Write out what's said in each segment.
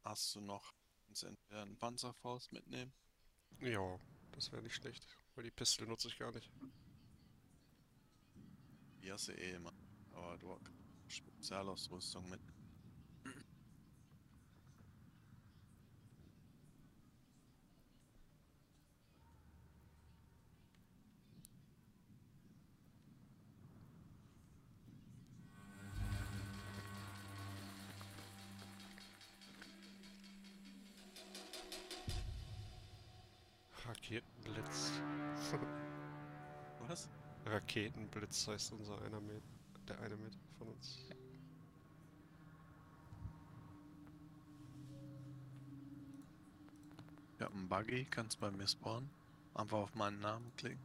Hast du noch einen Panzerfaust mitnehmen? Ja, das wäre nicht schlecht. Weil die Pistole nutze ich gar nicht. Die hast du eh immer. Aber du hast Spezialausrüstung mit. Raketenblitz. Was? Raketenblitz heißt unser einer mit. Der eine mit von uns. Ich hab einen Buggy, kannst bei mir spawnen. Einfach auf meinen Namen klicken.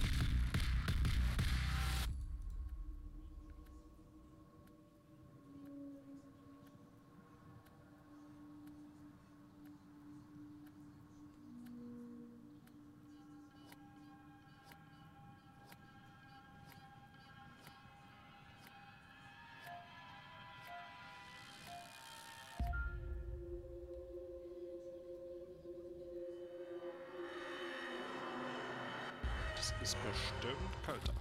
Das ist bestimmt kalter.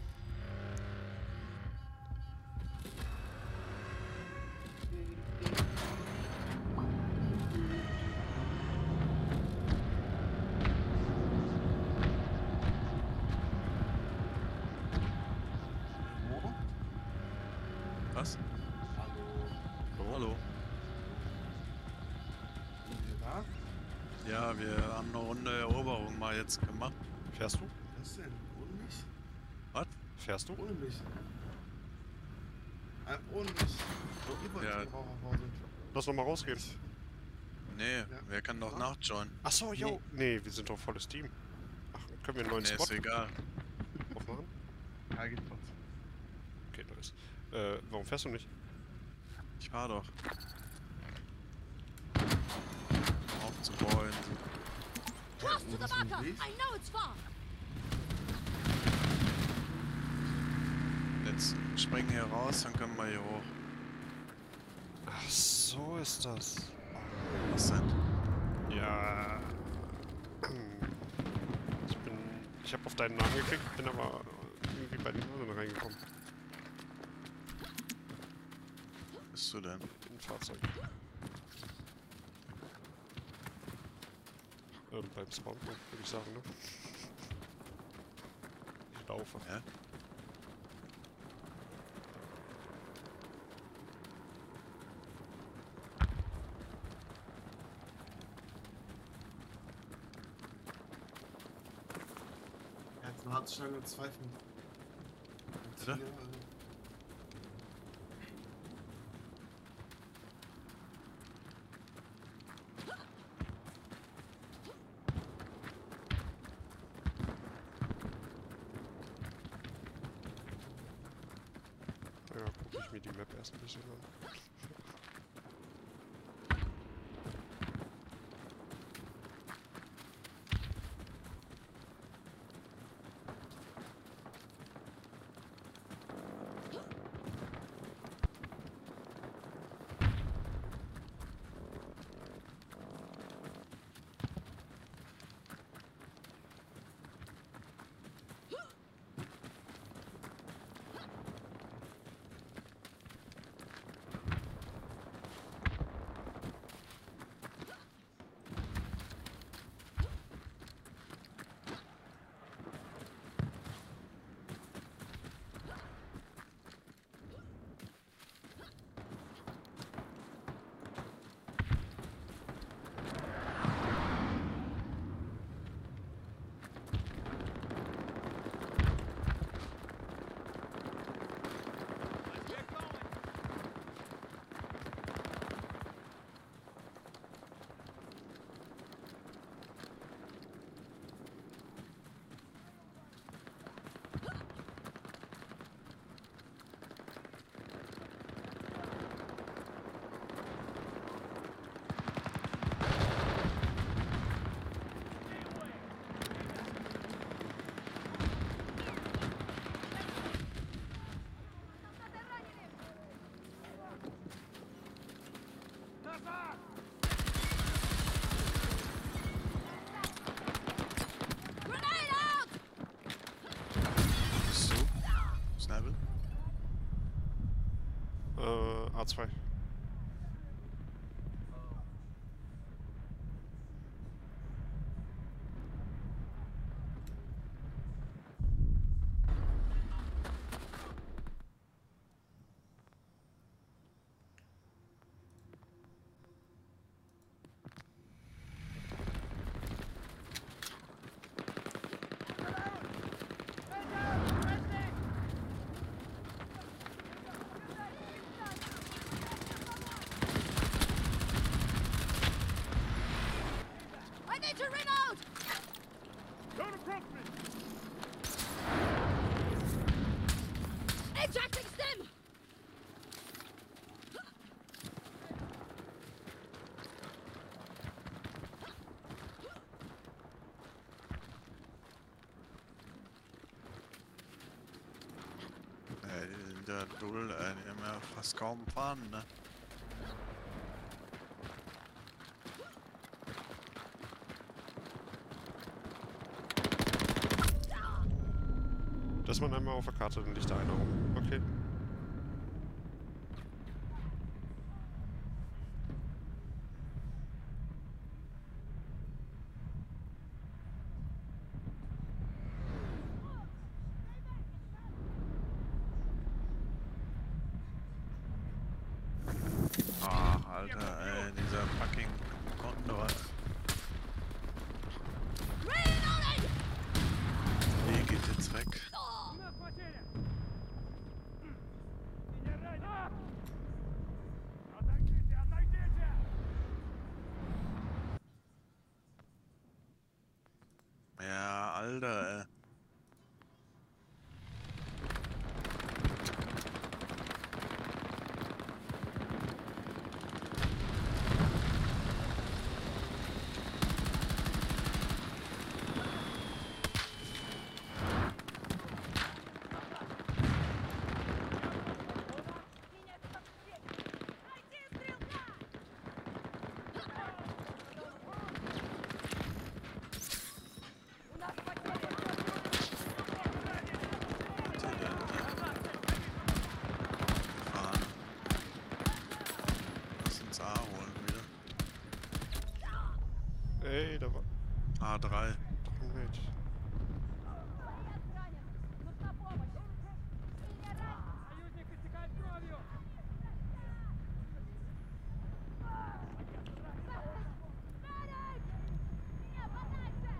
Hallo? Was? Hallo. Hallo? Hallo? Sind Sie da? Ja, wir haben eine Runde Eroberung mal jetzt gemacht. Fährst du? Was denn? Ohne mich? Was? Fährst du? Ohne mich. Ohne mich. Ihr wollt Ja, zum Raucherpause. Lass noch mal rausgehen. nee, Ja. wer kann doch Na? nachjoinen? Ach so, Nee. yo. Nee, wir sind doch volles Team. Ach, können wir einen neuen Nee, Spot ist egal. aufmachen? Ja, geht trotzdem. Okay, nice. Warum fährst du nicht? Ich fahr doch. Aufzubeuen. Close Wo to the bist du marker! unterwegs? I know it's far! Jetzt springen hier raus, dann können wir hier hoch. Ach, so ist das. Was denn? Ja. Ich bin. Ich habe auf deinen Namen geklickt, bin aber irgendwie bei den anderen reingekommen. Bist du denn? In ein Fahrzeug. Beim Spawnpunkt würde ich sagen, ne? Ich laufe. Hä? Er hat eine Hartschlange 2 von Bitte? 4. Ja, gucke ich mir die Map erst ein bisschen an. A2. I need to reload! Don't approach me! Ejecting stim! Der Dull, der haben wir fast kaum fahren, ne? Dass man einmal auf der Karte, dann liegt da einer rum. Okay. Ach, Alter, dieser fucking Kondor. Reloading! Die geht jetzt weg. Oh! У нас потеря! Меня ранят! Отойдите, отойдите! Ja, Alter, fahren. Lass uns A holen wieder. Ey, da war A3. ein Mate. Нужна помощь! Союзник истекает кровью! Medic! Меня подальше!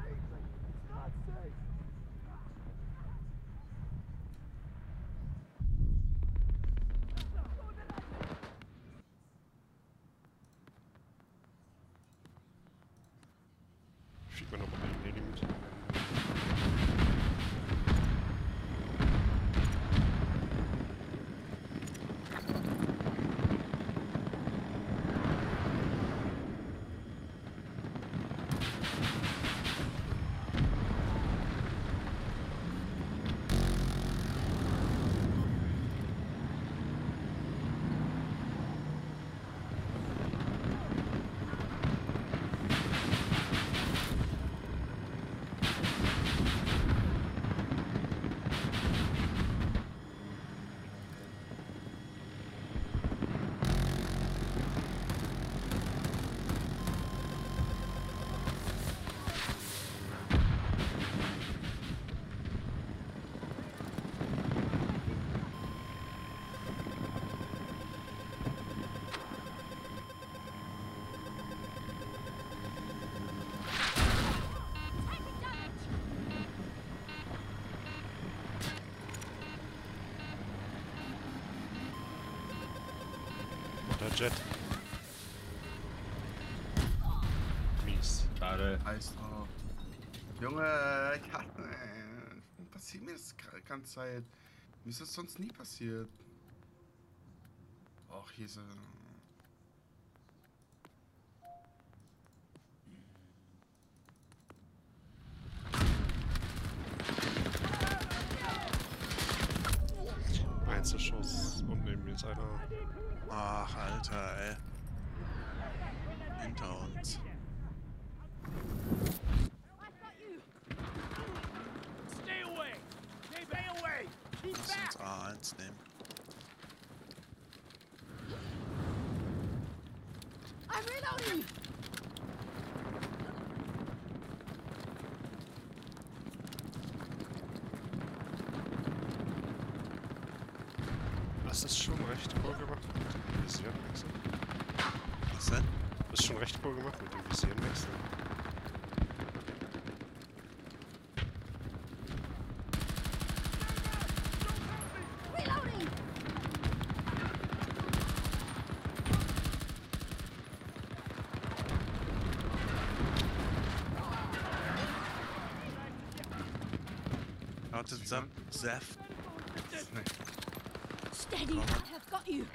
Schiebt man nochmal den Heli mit. Taking damage! Der Jet. Mies. Schade. Heiß drauf. Junge, passiert mir das die ganze Zeit. Mir ist das sonst nie passiert. Och, hier ist er. Einzelschuss und neben mir ist einer. Ach, Alter, ey. Hinter uns. I've got you! Stay away! Stay away! Keep Lass back! uns A1 nehmen. I'm reloading! Das ist schon recht cool gemacht mit dem Visierwechsel. Was denn? Das ist schon recht cool gemacht mit dem Visierwechsel. Reloading! Lautet Saft. Steady! I've got you!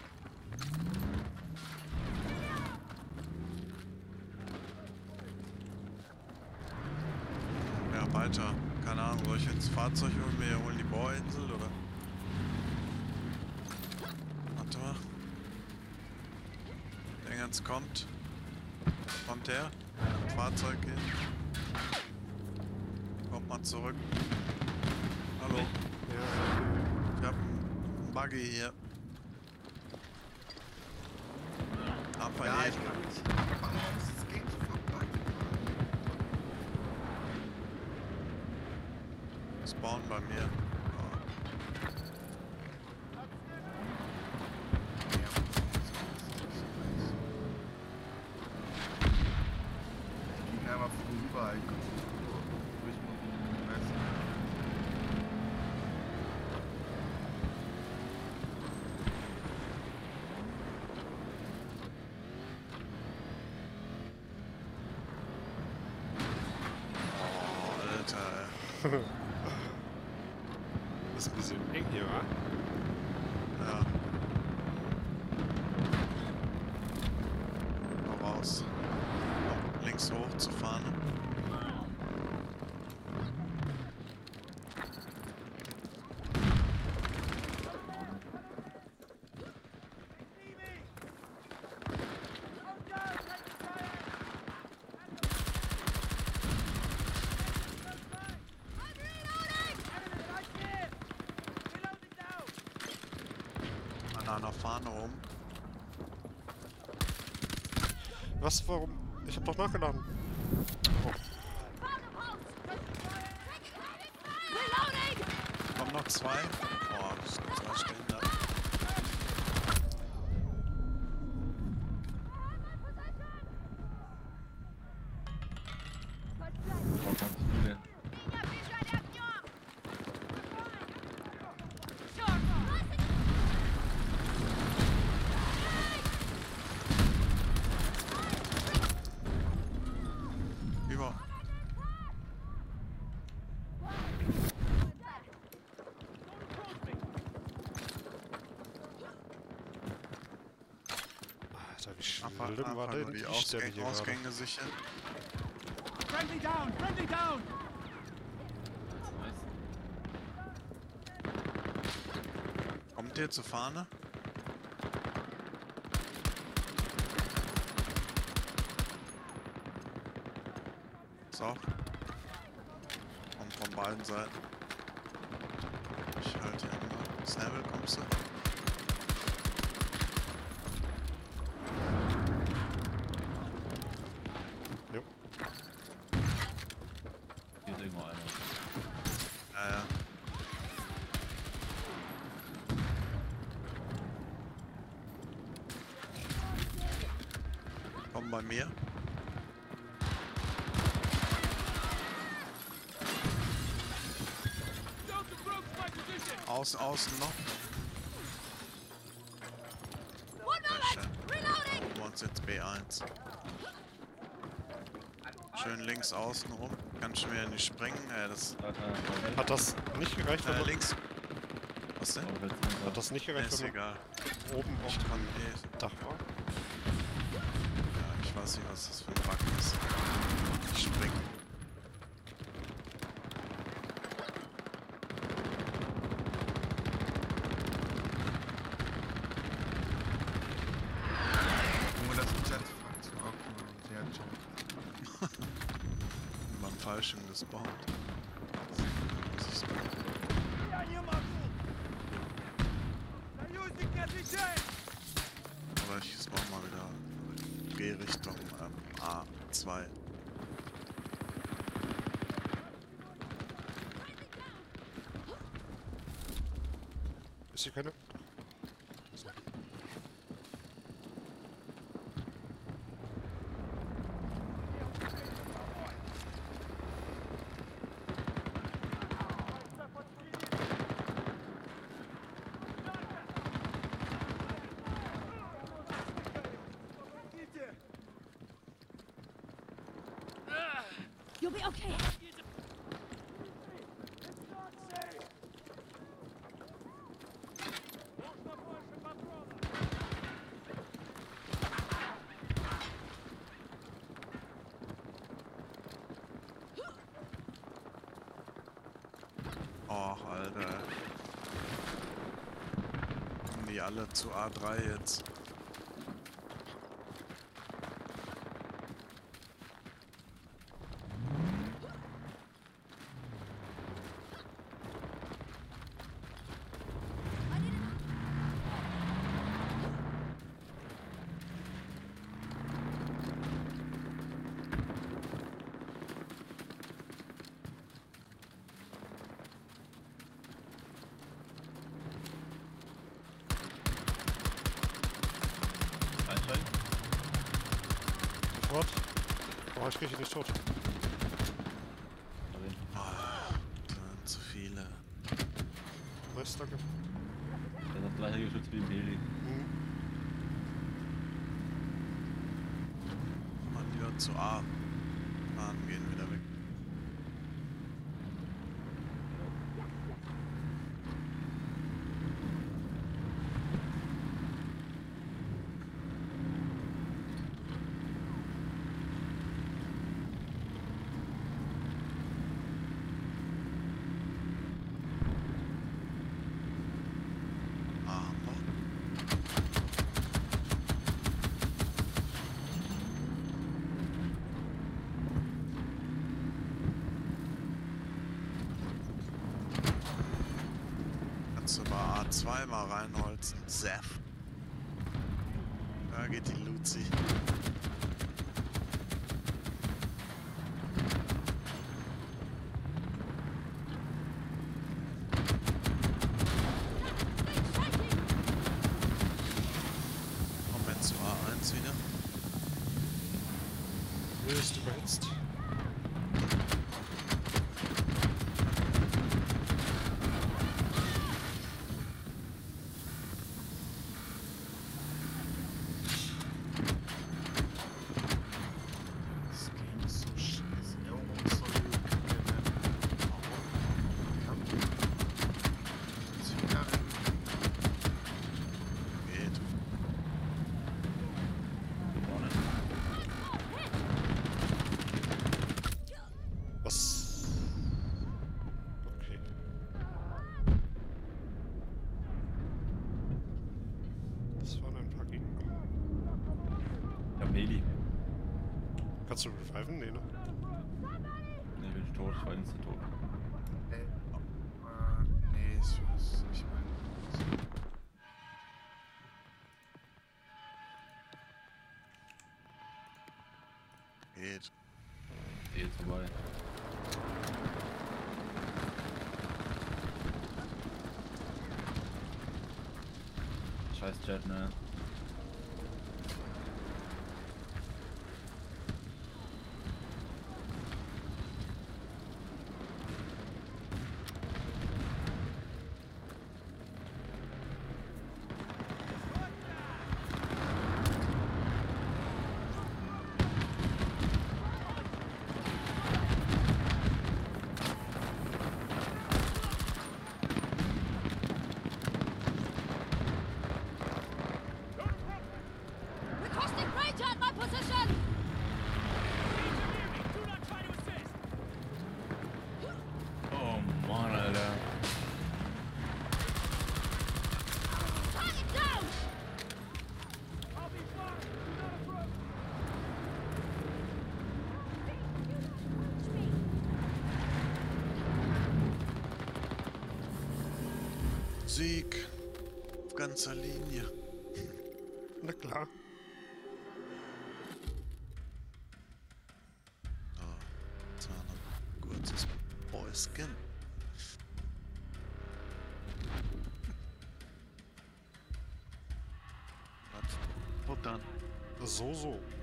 Ja, weiter. Keine Ahnung, soll ich jetzt Fahrzeug holen? Wir holen die Bohrinsel oder? Warte mal. Der Engels kommt. Kommt her. Fahrzeug geht. Kommt mal zurück. Hallo. Ja, Ich hab einen Buggy hier. Ab bei Ja, ich jedem. kann nicht. Das geht vorbei. Spawn bei mir. Oh. Ich ging einmal vorüber. Ich konnte durchmachen. Weißt du? Oh, Alter, ey. ist ein bisschen eng hier, wa? Ja. Mal raus. Oh, links hoch zu fahren. An einer Fahne rum. Was? Warum? Ich hab doch nachgeladen. Oh. Reloading! Kommen noch zwei. Oh, das sind zwei stehen da. Wo kommst du denn? Über. Alter, wie Einfach, schlimm war einfach denn nur die die Stelle hier gerade? Ausgänge sichern. Friendly down! Friendly down! Kommt ihr zur Fahne? So. Kommt von beiden Seiten. Ich halte hier immer. Snabel, kommst du? Jo. Hier ist irgendwo einer. Ja, ja. Komm bei mir. Don't approach my position! Außen noch. One Sehr moment! schön. Reloading! Holen wir uns jetzt B1. Schön links außen rum. Kann schon wieder nicht springen. Das. Hat das nicht gereicht, wenn man... Links. Was denn? Hat das nicht Nee, gereicht, ist wenn man egal. oben auf Ich kann dem Dach war? Ja, ich weiß nicht, was das für ein Bug ist. Ich spring. Nur das Jetpack zu abnehmen. Der Job. Über einen Fallschirm gespawnt. Behind you, Marco! They're using gas chain! Aber ich spawn mal wieder gehe Richtung A2. Ist hier keine? You'll be okay. Och, Alter. Kommen die alle zu A3 jetzt? Einsteigen. Sofort. Boah, ich kriege ihn nicht tot. Aber Oh, da sind zu viele. Nice, danke. der hat das gleiche Geschütz wie im Heli. Mhm. Mal lieber zu A. Fahren gehen wieder weg. Kannst du mal A2 mal reinholzen? Seff. Da geht die Luzi. Moment zu A1 wieder. Nee, ist überhitzt. Das Game ist so scheiße. Ja, warum soll ich Geht. Vorne. Was? Okay. Das waren ein paar Gegner. Ich hab Heli. Kannst du reviven? Nee, ne? Ne, bin ich tot. Ich war instant tot. Nee, ich meine. Geht. Jetzt vorbei. Scheiß Chat, ne? Requesting Ranger at my position! Do not try to assist! Oh Mann, Alter. Target down! I'll be fine! Do not approach! Sieg. Auf ganzer Linie. Na klar. Skin. Was? Wo dann? So.